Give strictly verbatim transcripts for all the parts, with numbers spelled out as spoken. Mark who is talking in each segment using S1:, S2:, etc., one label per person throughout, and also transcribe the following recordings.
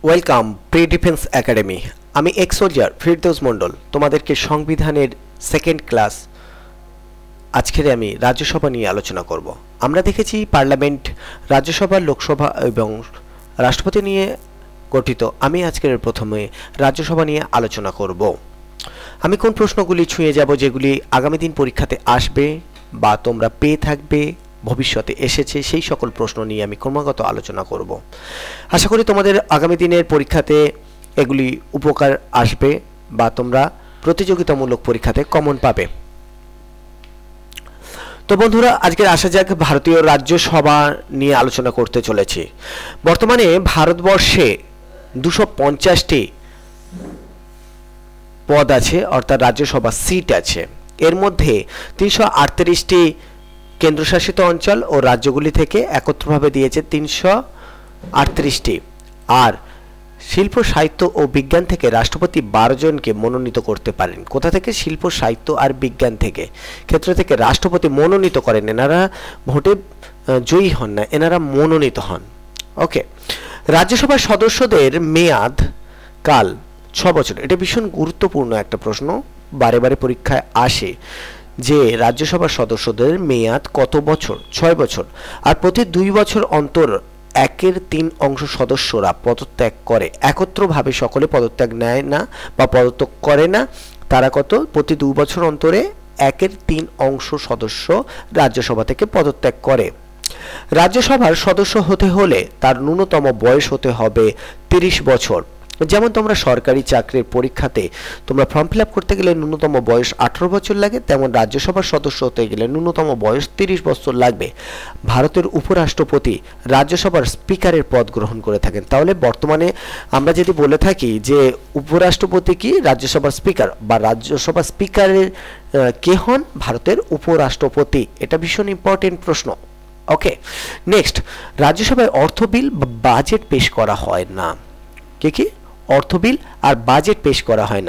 S1: Welcome pre defence academy. আমি ex soldier Firdous Mondal তোমাদেরকে সংবিধানের সেকেন্ড ক্লাস আজকের আমি রাজ্যসভা নিয়ে আলোচনা করব। আমরা দেখেছি পার্লামেন্ট রাজ্যসভা, লোকসভা এবং রাষ্ট্রপতি নিয়ে গঠিত। আমি আজকের প্রথমে রাজ্যসভা নিয়ে আলোচনা করব। আমি কোন প্রশ্নগুলি ছুঁয়ে যাব যেগুলি আগামী দিন পরীক্ষাতে আসবে বা তোমরা পেয়ে থাকবে, ভবিষ্যতে এসেছে, সেই সকল প্রশ্ন নিয়ে আমি ক্রমাগত আলোচনা করব। আশা করি তোমাদের আগামী দিনের পরীক্ষাতে এগুলি উপকার আসবে বা তোমরা প্রতিযোগিতামূলক পরীক্ষাতে কমন পাবে। তো বন্ধুরা, আজকের আসা যাক ভারতীয় রাজ্যসভা নিয়ে আলোচনা করতে চলেছি। বর্তমানে ভারতবর্ষে দুশো পঞ্চাশটি পদ আছে, অর্থাৎ রাজ্যসভা সিট আছে। এর মধ্যে তিনশো আটত্রিশটি কেন্দ্রশাসিত অঞ্চল ও রাজ্যগুলি থেকে একত্রভাবে দিয়েছে তিনশো আটত্রিশটি। আর শিল্প, সাহিত্য ও বিজ্ঞান থেকে রাষ্ট্রপতি বারো জনকে মনোনীত করতে পারেন। কোথা থেকে? শিল্প, সাহিত্য আর বিজ্ঞান থেকে ক্ষেত্র থেকে রাষ্ট্রপতি মনোনীত করেন। এনারা ভোটে জয়ী হন না, এনারা মনোনীত হন। ওকে, রাজ্যসভার সদস্যদের মেয়াদ কাল ছ বছর। এটা ভীষণ গুরুত্বপূর্ণ একটা প্রশ্ন, বারে বারে পরীক্ষায় আসে যে রাজ্যসভার সদস্যদের মেয়াদ কত বছর? ছয় বছর। আর প্রতি দুই বছর অন্তর একের তিন অংশ সদস্যরা পদত্যাগ করে। একত্রভাবে সকলে পদত্যাগ নেয় না বা পদত্যাগ করে না। তারা কত? প্রতি দুই বছর অন্তরে একের তিন অংশ সদস্য রাজ্যসভা থেকে পদত্যাগ করে। রাজ্যসভার সদস্য হতে হলে তার ন্যূনতম বয়স হতে হবে তিরিশ বছর। যেমন তোমরা সরকারি চাকরির পরীক্ষাতে তোমরা ফর্ম ফিল আপ করতে গেলে ন্যূনতম বয়স আঠারো বছর লাগে, তেমন রাজ্যসভার সদস্য হতে গেলে ন্যূনতম বয়স তিরিশ বছর লাগবে। ভারতের উপরাষ্ট্রপতি রাজ্যসভার স্পিকারের পদ গ্রহণ করে থাকেন। তাহলে বর্তমানে আমরা যদি বলে থাকি যে উপরাষ্ট্রপতি কি রাজ্যসভার স্পিকার বা রাজ্যসভার স্পিকারের কে হন? ভারতের উপরাষ্ট্রপতি। এটা ভীষণ ইম্পর্টেন্ট প্রশ্ন। ওকে, নেক্সট, রাজ্যসভায় অর্থ বিল বা বাজেট পেশ করা হয় না। কে কি? অর্থ বিল আর বাজেট পেশ করা হয় না।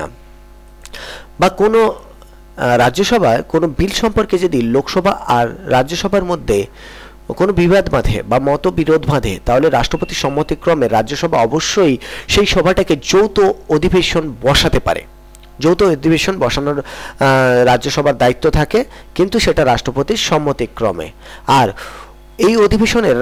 S1: বা কোনো রাজ্যসভায় কোনো বিল সম্পর্কে যদি লোকসভা আর রাজ্যসভার মধ্যে কোনো বিবাদ বাঁধে বা মতবিরোধ বাঁধে, তাহলে রাষ্ট্রপতির সম্মতিক্রমে রাজ্যসভা অবশ্যই সেই সভাটাকে যৌথ অধিবেশন বসাতে পারে। যৌথ অধিবেশন বসানোর রাজ্যসভার দায়িত্ব থাকে, কিন্তু সেটা রাষ্ট্রপতির সম্মতিক্রমে। আর এই অধিবেশনের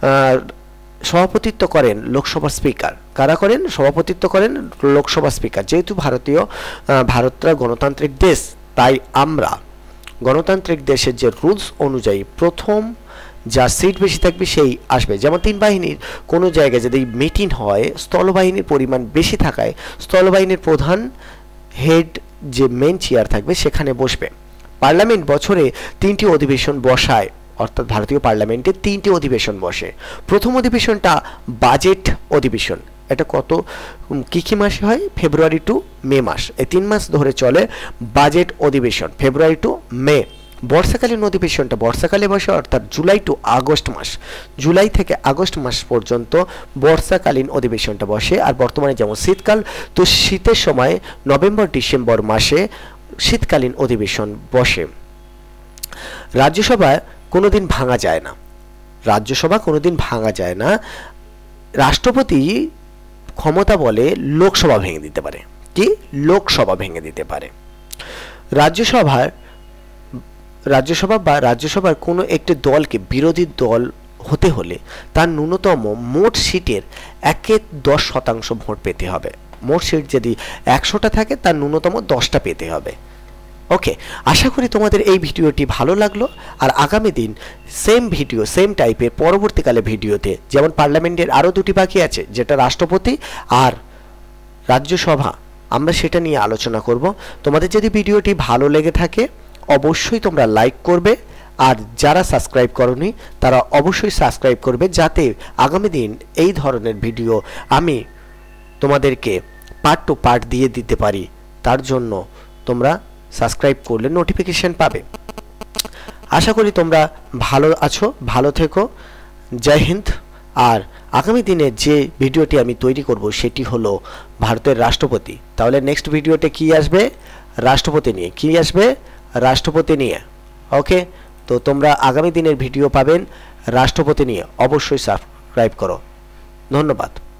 S1: সভাপতিত্ব করেন লোকসভা স্পিকার। কারা করেন? সভাপতিত্ব করেন লোকসভা স্পিকার। যেহেতু ভারতীয় ভারতটা গণতান্ত্রিক দেশ, তাই আমরা গণতান্ত্রিক দেশের যে রুলস অনুযায়ী প্রথম যা সিট বেশি থাকবে সেই আসবে। যেমন তিন বাহিনীর কোনো জায়গায় যদি মিটিং হয়, স্থলবাহিনীর পরিমাণ বেশি থাকায় স্থলবাহিনীর প্রধান হেড যে মেন চেয়ার থাকবে সেখানে বসবে। পার্লামেন্ট বছরে তিনটি অধিবেশন বসায়, অর্থাৎ ভারতীয় পার্লামেন্টে তিনটি অধিবেশন বসে। প্রথম অধিবেশনটা বাজেট অধিবেশন। এটা কত কি কি মাসে হয়? ফেব্রুয়ারি টু মে মাস, এই তিন মাস ধরে চলে বাজেট অধিবেশন, ফেব্রুয়ারি টু মে। বর্ষাকালীন অধিবেশনটা বর্ষাকালে বসে, অর্থাৎ জুলাই টু আগস্ট মাস, জুলাই থেকে আগস্ট মাস পর্যন্ত বর্ষাকালীন অধিবেশনটা বসে। আর বর্তমানে যেমন শীতকাল, তো শীতের সময় নভেম্বর ডিসেম্বর মাসে শীতকালীন অধিবেশন বসে। রাজ্যসভায় কোনোদিন ভাঙা যায় না, রাজ্যসভা কোনোদিন ভাঙা যায় না। রাষ্ট্রপতি ক্ষমতা বলে লোকসভা ভেঙে দিতে পারে। কি? লোকসভা ভেঙে দিতে পারে। রাজ্যসভার রাজ্যসভা বা রাজ্যসভার কোনো একটি দলকে বিরোধী দল হতে হলে তার ন্যূনতম মোট সিটের একে দশ শতাংশ ভোট পেতে হবে। মোট সিট যদি একশোটা থাকে, তার ন্যূনতম দশটা পেতে হবে। ওকে, আশা করি তোমাদের এই ভিডিওটি ভালো লাগলো। আর আগামী দিন সেম ভিডিও, সেম টাইপের পরবর্তীকালে ভিডিওতে, যেমন পার্লামেন্টের আরও দুটি বাকি আছে, যেটা রাষ্ট্রপতি আর রাজ্যসভা, আমরা সেটা নিয়ে আলোচনা করব। তোমাদের যদি ভিডিওটি ভালো লেগে থাকে অবশ্যই তোমরা লাইক করবে, আর যারা সাবস্ক্রাইব করনি তারা অবশ্যই সাবস্ক্রাইব করবে, যাতে আগামী দিন এই ধরনের ভিডিও আমি তোমাদেরকে পার্ট টু পার্ট দিয়ে দিতে পারি। তার জন্য তোমরা সাবস্ক্রাইব করলে নোটিফিকেশন পাবে। আশা করি তোমরা ভালো আছো, ভালো থেকো। জয় হিন্দ। আর আগামী দিনে যে ভিডিওটি আমি তৈরি করব সেটি হলো ভারতের রাষ্ট্রপতি। তাহলে নেক্সট ভিডিওতে কি আসবে? রাষ্ট্রপতি নিয়ে। কি আসবে? রাষ্ট্রপতি নিয়ে। ওকে, তো তোমরা আগামী দিনের ভিডিও পাবেন রাষ্ট্রপতি নিয়ে। অবশ্যই সাবস্ক্রাইব করো। ধন্যবাদ।